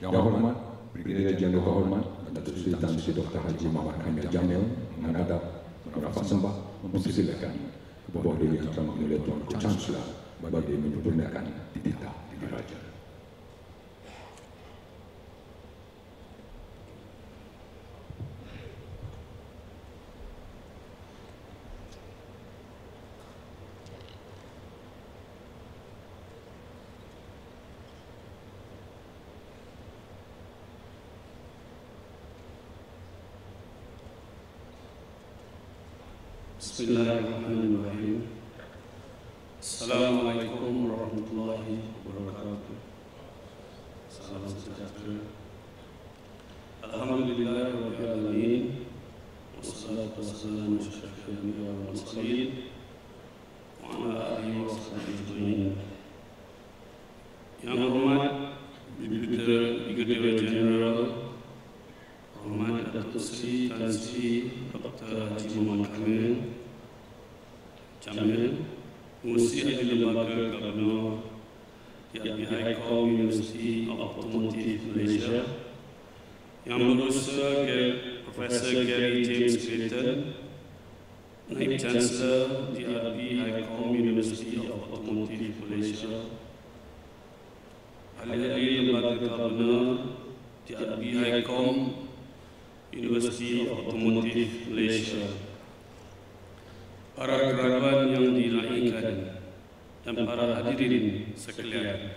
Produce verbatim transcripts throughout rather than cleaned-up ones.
Yang Hormat Brigadier Jeneral Kehormat Datuk Seri Tan Sri Doktor Haji Muhammad Hamid Jamil menghadap merafak sembah mempersilakan Ketua Diri Yang Terhormat Tuanku Chancellor bagi menyempurnakan titah diraja. Bismillahirrahmanirrahim. Assalamualaikum warahmatullahi wabarakatuh. Salam sejahtera. Alhamdulillahirabbil alamin. Wassalatu wassalamu ala asyrafil anbiya'i wal mursalin wa ala alihi wa sahbihi ajma'in. Yang hormat Brigadier Jeneral Hormat Datuk Seri Tan Sri Doktor Haji Muhammad Hamid Jamil, Pengurusi Ahli Lembaga Gubernur D R B Highcom University of Automotive Malaysia, Yang Berusaha Profesor Gary James Clayton, Naib Chancellor D R B Highcom University of Automotive Malaysia, Ahli Lembaga Gubernur D R B Highcom University of Automotive Malaysia, para graduan yang dinaikkan dan para hadirin sekalian.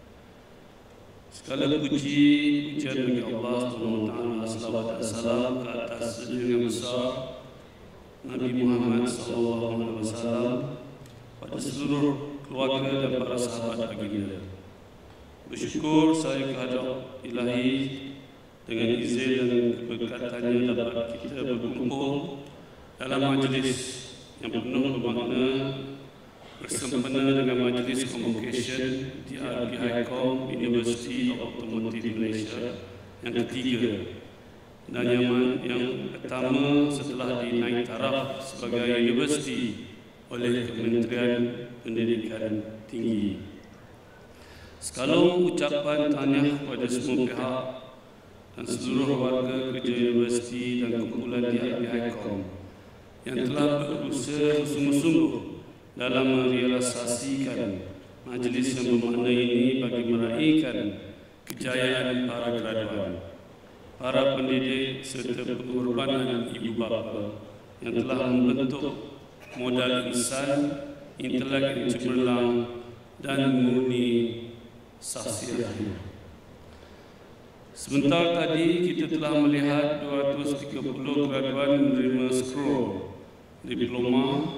Segala puji pujian bagi Allah Subhanahu wa taala, salawat dan salam ke atas junjungan besar Nabi Muhammad sallallahu alaihi wasallam, pada seluruh keluarga dan para sahabat baginda. Bersyukur saya kehadap Ilahi dengan izin dan keberkatannya dapat kita berkumpul dalam majlis yang penuh bermakna bersempena dengan majlis convocation D R B Highcom University of Automotive Malaysia yang ketiga dan yang, yang pertama setelah dinaik taraf sebagai universiti oleh Kementerian Pendidikan Tinggi. Sekalung ucapan tahniah kepada semua pihak dan seluruh warga kerja universiti dan kumpulan D R B Highcom yang telah berusaha sungguh-sungguh dalam merealisasikan majlis yang bermakna ini bagi meraihkan kejayaan para graduan, para pendidik serta pengorbanan ibu bapa yang telah membentuk modal insan, intelek yang cemerlang dan murni sahsiahnya. Sebentar tadi kita telah melihat dua ratus tiga puluh graduan menerima scroll diploma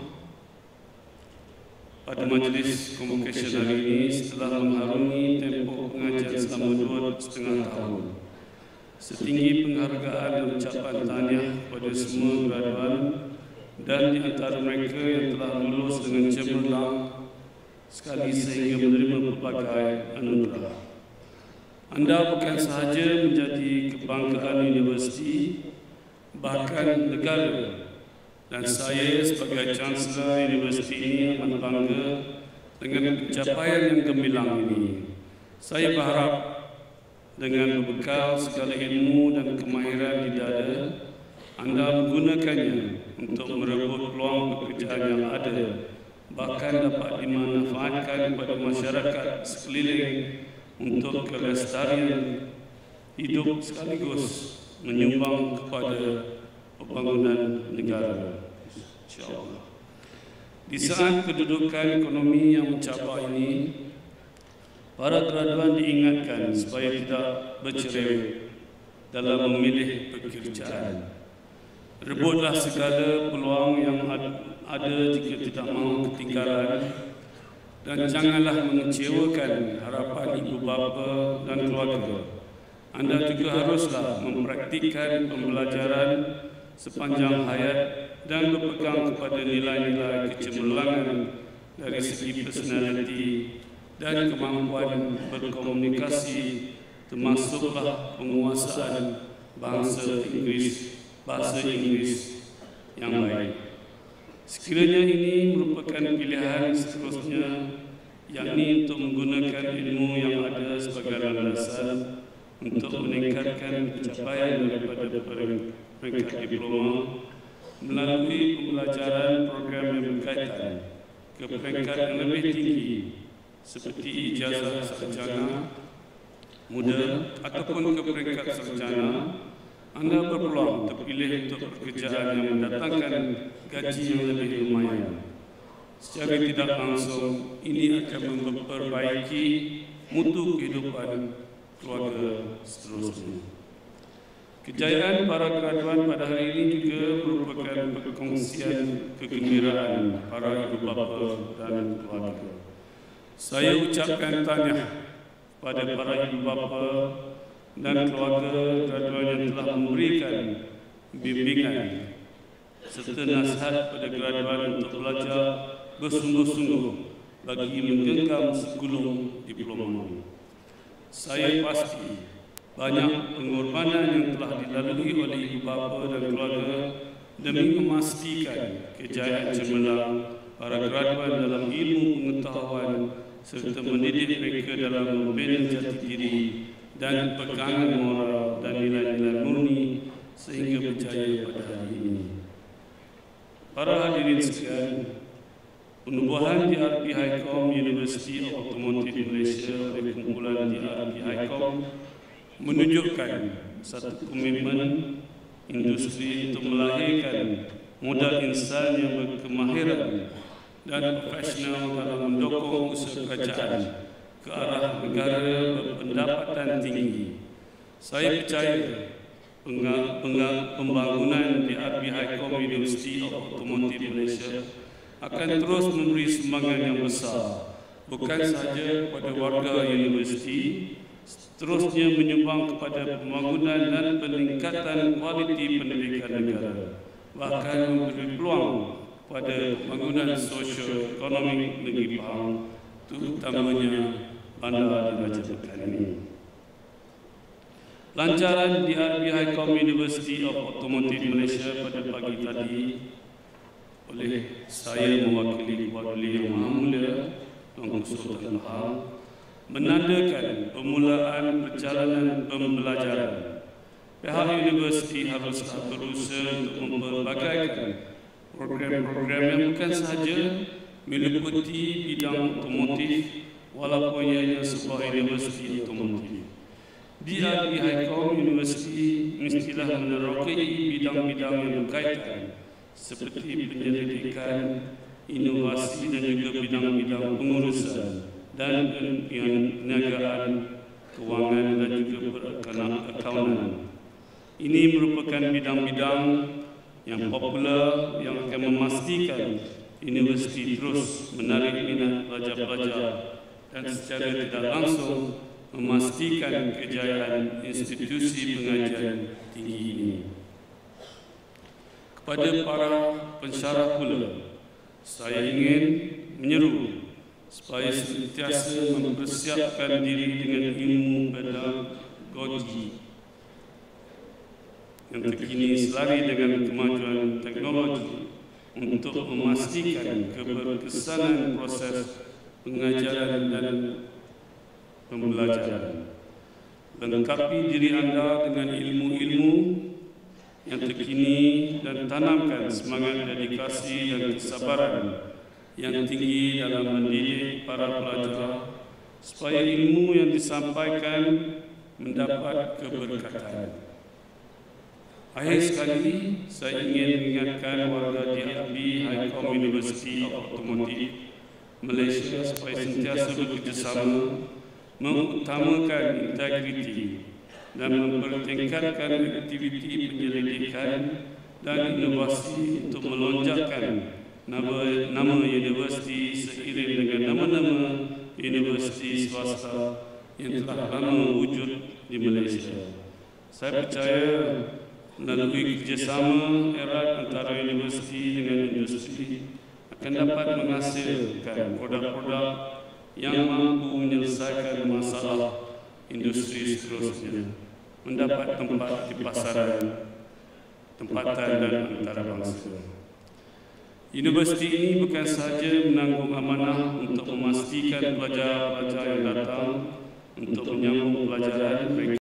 pada majlis convocation hari ini setelah mengharungi tempoh pengajian selama dua setengah tahun. Setinggi penghargaan dan ucapan tahniah kepada semua graduan dan di antara mereka yang telah lulus dengan cemerlang sekali sehingga menerima pelbagai anugerah. Anda bukan sahaja menjadi kebanggaan universiti, bahkan negara, dan saya sebagai Chancellor universiti ini amat bangga dengan pencapaian yang gemilang ini. Saya berharap dengan berbekal segala ilmu dan kemahiran di dada, Anda menggunakannya untuk merebut peluang pekerjaan yang ada, bahkan dapat dimanfaatkan kepada masyarakat sekeliling untuk kelestarian hidup sekaligus menyumbang kepada pembangunan negara, insya-Allah. Di saat kedudukan ekonomi yang mencapai ini, para graduan diingatkan supaya tidak bercerewet dalam memilih pekerjaan. Rebutlah segala peluang yang ada jika tidak mahu ketinggalan, dan janganlah mengecewakan harapan ibu bapa dan keluarga. Anda juga haruslah mempraktikkan pembelajaran sepanjang hayat dan berpegang kepada nilai-nilai kecemerlangan dari segi personaliti dan kemampuan berkomunikasi, termasuklah penguasaan bahasa Inggeris, bahasa Inggeris yang baik. Sekiranya ini merupakan pilihan seterusnya, yakni untuk menggunakan ilmu yang ada sebagai landasan untuk meningkatkan pencapaian daripada peringkat diploma melalui pembelajaran program yang berkaitan ke peringkat yang lebih tinggi seperti ijazah sarjana muda ataupun ke peringkat sarjana, anda berpeluang terpilih untuk pekerjaan yang mendatangkan gaji yang lebih lumayan. Secara tidak langsung, ini akan memperbaiki mutu kehidupan keluarga seterusnya. Kejayaan para graduan pada hari ini juga merupakan perkongsian kegembiraan para ibu bapa dan keluarga. Saya ucapkan tahniah pada para ibu bapa dan keluarga graduan yang telah memberikan bimbingan serta nasihat pada graduan untuk belajar bersungguh-sungguh bagi menggenggam segulung diploma. Saya pasti banyak pengorbanan yang telah dilalui oleh ibu bapa dan keluarga demi memastikan kejayaan cemerlang para graduan dalam ilmu pengetahuan serta mendidik mereka dalam membina jati diri dan pegangan moral dan nilai-nilai murni sehingga berjaya pada hari ini. Para hadirin sekalian, penubuhan D R P Highcom University of Automotive Malaysia oleh kumpulan D R P Highcom menunjukkan satu komitmen industri untuk melahirkan modal insan yang berkemahiran dan profesional dalam mendukung usaha kerajaan ke arah negara berpendapatan tinggi. Saya percaya pembangunan D R P Highcom University of Automotive Malaysia akan terus memberi sumbangan yang besar bukan sahaja kepada warga universiti, seterusnya menyumbang kepada pembangunan dan peningkatan kualiti pendidikan negara, bahkan memberi peluang pada pembangunan sosio-ekonomi negeri Pahang, terutamanya bandar di Raja Pekan ini. Lancaran D R P Highcom University of Automotive Malaysia pada pagi tadi oleh saya mewakili Kuala Yang Maha Mulia Tuanku Sultan Pahang menandakan permulaan perjalanan pembelajaran. Pihak universiti haruslah berusaha untuk memperbagaikan program-program yang bukan sahaja meliputi bidang otomotif walaupun ianya sebuah universiti otomotif. D R P Highcom University mestilah menerokai bidang-bidang yang berkaitan seperti penyelidikan, inovasi dan juga bidang-bidang pengurusan dan perniagaan, kewangan dan juga perakaunan. Ini merupakan bidang-bidang yang popular yang akan memastikan universiti terus menarik minat pelajar-pelajar dan secara tidak langsung memastikan kejayaan institusi pengajian tinggi ini. Kepada para pensyarah pula, saya ingin menyeru supaya sentiasa mempersiapkan diri dengan ilmu pedagogi yang terkini selari dengan kemajuan teknologi untuk memastikan keberkesanan proses pengajaran dan pembelajaran. Lengkapi diri anda dengan ilmu-ilmu yang terkini dan tanamkan semangat dedikasi dan kesabaran yang tinggi dalam mendidik para pelajar supaya ilmu yang disampaikan mendapat keberkatan. Akhir sekali, saya ingin mengingatkan warga D R P Highcom University of Automotive Malaysia supaya sentiasa bekerjasama mengutamakan integriti dan mempertingkatkan aktiviti penyelidikan dan inovasi untuk melonjakkan nama, nama universiti seiring dengan nama-nama universiti swasta yang telah lama wujud di Malaysia. Saya percaya melalui kerjasama erat antara universiti dengan industri akan dapat menghasilkan produk-produk yang mampu menyelesaikan masalah industri seterusnya, mendapat tempat di pasaran, tempatan dan antarabangsa. Universiti ini bukan sahaja menanggung amanah untuk memastikan pelajar-pelajar yang datang untuk menyambung pelajaran mereka